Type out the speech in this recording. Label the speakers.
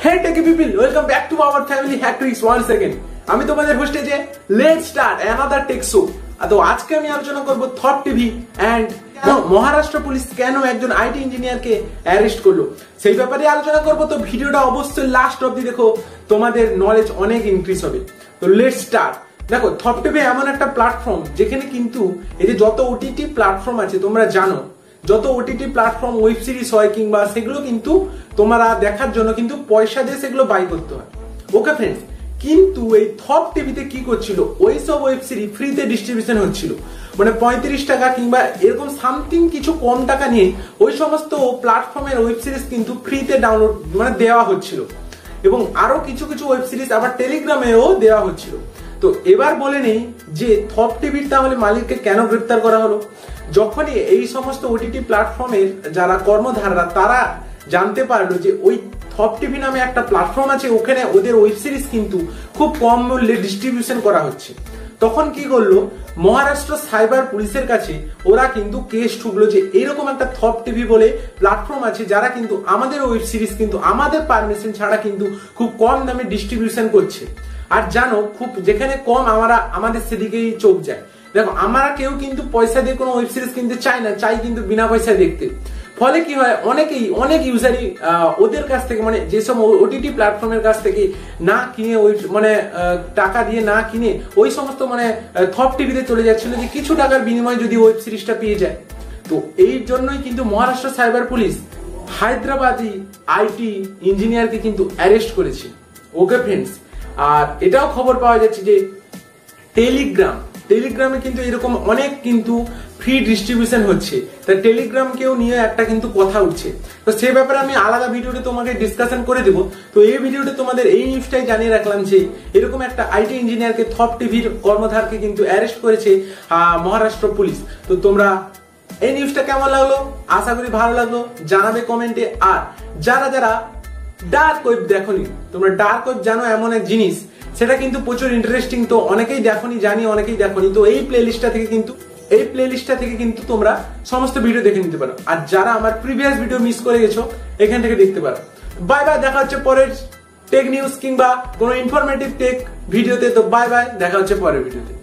Speaker 1: Hey techie people, welcome back to our family hack tricks once again. আমি তোমাদের host যে let's start another tech show. তো আজকে আমি আলোচনা করব থপ টিভি এন্ড মহারাষ্ট্র পুলিশ কেন একজন আইটি ইঞ্জিনিয়ারকে অ্যারেস্ট করলো সেই ব্যাপারে আলোচনা করব। তো ভিডিওটা অবশ্যই লাস্ট অবধি দেখো, তোমাদের নলেজ অনেক ইনক্রিজ হবে। তো লেটস স্টার্ট। দেখো, থপ টিভি এমন একটা প্ল্যাটফর্ম যেখানে কিন্তু এই যে যত ওটিটি প্ল্যাটফর্ম আছে তোমরা জানো, যত ওটিটি প্ল্যাটফর্ম ওয়েব সিরিজ হয় কিংবা সেগুলো কিন্তু তোমরা দেখার জন্য কিন্তু পয়সা দিয়ে সেগুলো বাই করতে হয়। ওকে ফ্রেন্ডস, কিন্তু এই থপ টিভিতে কি করছিল, ওই সব ওয়েব সিরিজ ফ্রিতে ডিস্ট্রিবিউশন হচ্ছিল, মানে 35 টাকা কিংবা এরকম সামথিং কিছু কম টাকা নিয়ে ওই সমস্ত প্ল্যাটফর্মের ওয়েব সিরিজ কিন্তু ফ্রিতে ডাউনলোড মানে দেওয়া হচ্ছিল, এবং আরো কিছু কিছু ওয়েব সিরিজ আবার টেলিগ্রামেও দেওয়া হচ্ছিল। তো এবার বলে নেই যে থপ টিভির তাহলে মালিককে কেন গ্রেপ্তার করা হলো। যখনই এই সমস্ত ওটিটি প্ল্যাটফর্মের যারা কর্মধাররা তারা জানতে পারলো যে ওই থপ টিভি নামে একটা প্ল্যাটফর্ম আছে, ওখানে ওদের ওয়েব সিরিজ কিন্তু খুব কম মূল্যে ডিস্ট্রিবিউশন করা হচ্ছে, তখন কি করলো মহারাষ্ট্র সাইবার পুলিশের কাছে ওরা কিন্তু কেস ঠুকলো যে এরকম একটা থপ টিভি বলে প্ল্যাটফর্ম আছে যারা কিন্তু আমাদের ওয়েব সিরিজ কিন্তু আমাদের পারমিশন ছাড়া কিন্তু খুব কম দামে ডিস্ট্রিবিউশন করছে। আর জানো, খুব যেখানে কম আমাদের সেদিকেই চোখ যায়। দেখো, আমরা কেউ কিন্তু পয়সা দিয়ে কোনো ওয়েব সিরিজ কিনতে চাই না, চাই কিন্তু বিনা পয়সায় দেখতে। ফলে কি হয়, অনেক ইউজারই ওদের কাছ থেকে মানে যেসব ওটিটি প্ল্যাটফর্মের কাছ থেকে না কিনে ওই মানে টাকা দিয়ে না কিনে ওই সমস্ত মানে থপ টিভিতে চলে যাচ্ছিল যে কিছু টাকার বিনিময়ে যদি ওয়েব সিরিজটা পেয়ে যায়। তো এই জন্যই কিন্তু Maharashtra cyber police Hyderabadi IT ইঞ্জিনিয়ারকে কিন্তু অ্যারেস্ট করেছে। ওকে ফ্রেন্ডস, আর এটাও খবর পাওয়া যাচ্ছে যে টেলিগ্রামে কিন্তু এরকম অনেক কিন্তু ফ্রি ডিস্ট্রিবিউশন হচ্ছে, তা টেলিগ্রামকেও নিয়ে একটা কিন্তু কথা উঠছে। তো সে ব্যাপারে আমি আলাদা ভিডিওতে তোমাকে ডিসকাশন করে দেব। তো এই ভিডিওতে তোমাদের এই নিউজটাই জানিয়ে রাখলাম যে এরকম একটা আইটি ইঞ্জিনিয়ারকে থপ টিভির কর্মধারকে কিন্তু অ্যারেস্ট করেছে মহারাষ্ট্র পুলিশ। তো তোমরা এই নিউজটা কেমন লাগলো, আশা করি ভালো লাগলো, জানাবে কমেন্টে। আর যারা ডার্ক ওয়েব দেখোনি, তোমরা ডার্ক ওয়েব জানো এমন এক জিনিস, সেটা কিন্তু প্রচুর ইন্টারেস্টিং। তো অনেকেই দেখোনি, জানি অনেকেই দেখোনি। তো এই প্লেলিস্টটা থেকে কিন্তু তোমরা সমস্ত ভিডিও দেখে নিতে পারো। আর যারা আমার প্রিভিয়াস ভিডিও মিস করে গেছো এখান থেকে দেখতে পারো। বাই বাই, দেখা হচ্ছে পরের টেক নিউজ কিংবা কোনো ইনফরমেটিভ টেক ভিডিওতে। তো বাই বাই, দেখা হচ্ছে পরের ভিডিওতে।